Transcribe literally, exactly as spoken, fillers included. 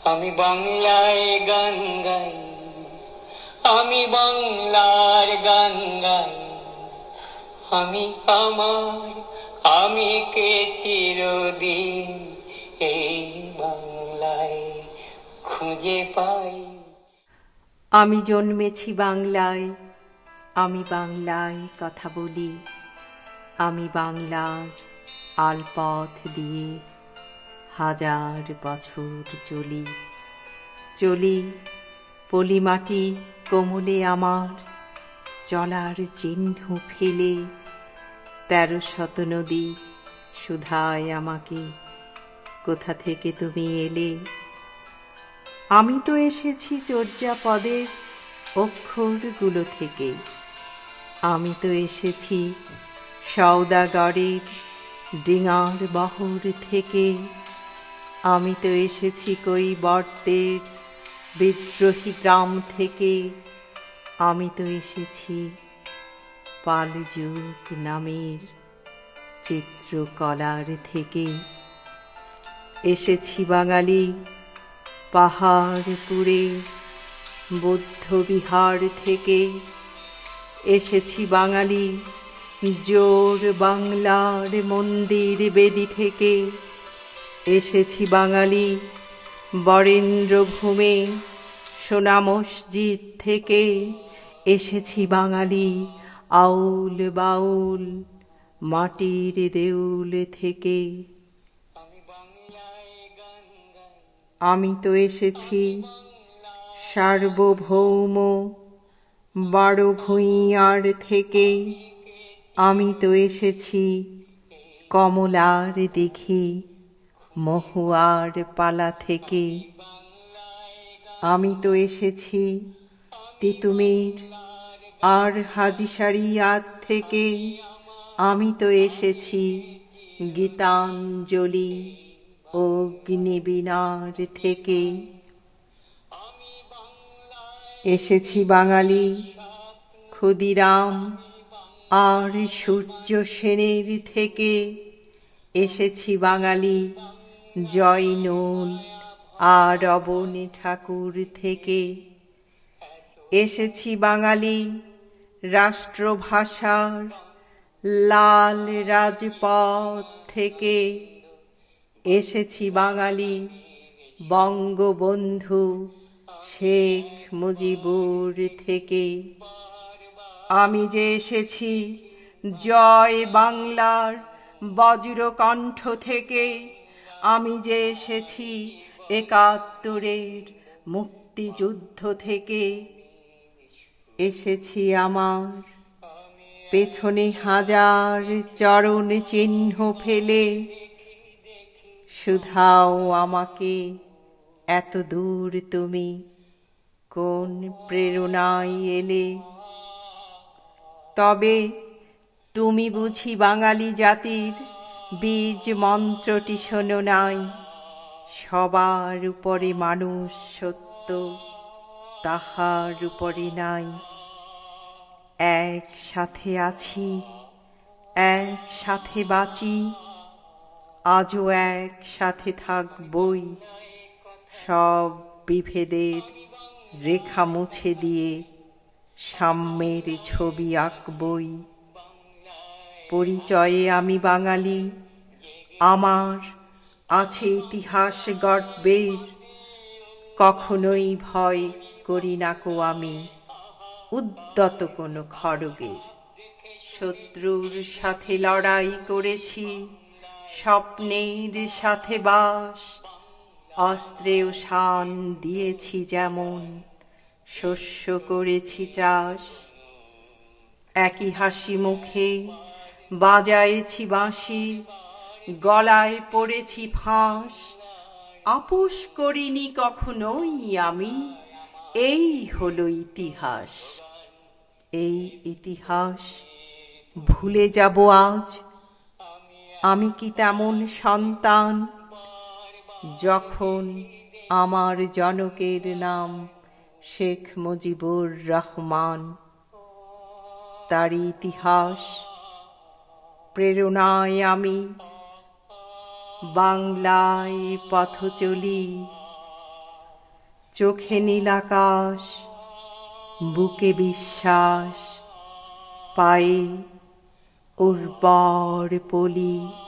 আমি বাংলায় গান গাই, আমি বাংলার গান গাই, আমি আমার আমি কে চিরদিন এই বাংলায় খুঁজে পাই। আমি জন্মেছি বাংলায়, আমি বাংলায় কথা বলি, আমি বাংলার আলপথ দিয়ে হাজার বছর চলি চলি পলিমাটি কোমলে আমার চলার চিহ্ন ফেলে। তেরো শত নদী শুধায় আমাকে, কোথা থেকে তুমি এলে? আমি তো এসেছি চর্যাপদের অক্ষরগুলো থেকে, আমি তো এসেছি সওদাগরের ডিঙার বহর থেকে, আমি তো এসেছি কৈবর্তের বিদ্রোহী গ্রাম থেকে, আমি তো এসেছি পালযুগ নামের চিত্রকলার থেকে। এসেছি বাঙালি পাহাড়পুরে বৌদ্ধবিহার থেকে, এসেছি বাঙালি জোর বাংলার মন্দির বেদি থেকে, এসেছি বাঙালি বরেন্দ্রভূমে সোনা মসজিদ থেকে, এসেছি বাঙালি আউল বাউল মাটির দেউল থেকে। আমি তো এসেছি সার্বভৌম বারো ভূঁইয়ার থেকে, আমি তো এসেছি কমলার দিঘি মহুয়ার পালা থেকে, আমি তো এসেছি তিতুমির আর হাজিসারিয়াত থেকে, আমি তো এসেছি গীতাঞ্জলি অগ্নিবীণার থেকে, এসেছি বাঙালি ক্ষুদিরাম আর সূর্য সেনের থেকে, এসেছি বাঙালি জয়নুল আর অবনী ঠাকুর থেকে, এসেছি বাঙালি রাষ্ট্রভাষার লাল রাজপথ থেকে, এসেছি বাঙালি বঙ্গবন্ধু শেখ মুজিবুর থেকে। আমি যে এসেছি জয় বাংলার বজ্রকণ্ঠ থেকে, আমি যে এসেছি একাত্তরের মুক্তিযুদ্ধ থেকে, এসেছি আমার পেছনে হাজার চরণ চিহ্ন ফেলে। শুধাও আমাকে এত দূর তুমি কোন প্রেরণায় এলে? তবে তুমি বুঝি বাঙালি জাতির বীজ মন্ত্রটি শোনো নাই, সবার উপরে মানুষ সত্য তাহার উপরে নাই। একসাথে আছি একসাথে বাঁচি, আজও একসাথে থাকবই, সব বিভেদের রেখা মুছে দিয়ে সাম্যের ছবি আঁকবই। পরিচয়ে আমি বাঙালি, আমার আছে ইতিহাস গর্বের, কখনোই ভয় করি না কো আমি উদ্যত কোনো খড়গের। শত্রুর সাথে লড়াই করেছি, স্বপ্নের সাথে বাস, অস্ত্রেও শান দিয়েছি যেমন, শস্য করেছি চাষ। একই হাসি মুখে বাজায়েছি বাঁশি, গলায় পড়েছি ফাঁস, আপোষ করিনি কখনোই আমি, এই হলো ইতিহাস। এই ইতিহাস ভুলে যাব আজ? আমি কি তেমন সন্তান যখন আমার জনকের নাম শেখ মুজিবুর রহমান? তারই ইতিহাস প্রেরণায় আমি বাংলায় পথ চলি, চোখে নীল আকাশ, বুকে বিশ্বাস, পায়ে উর্বর পলি।